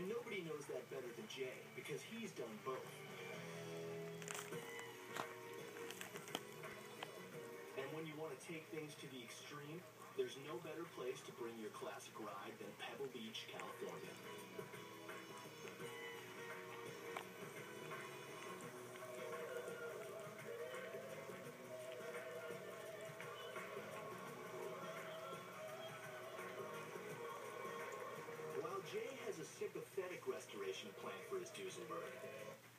And nobody knows that better than Jay, because he's done both. And when you want to take things to the extreme, there's no better place to bring your classic ride than Pebble Beach, California. While Jay has a sympathetic restoration plan for his Duesenberg,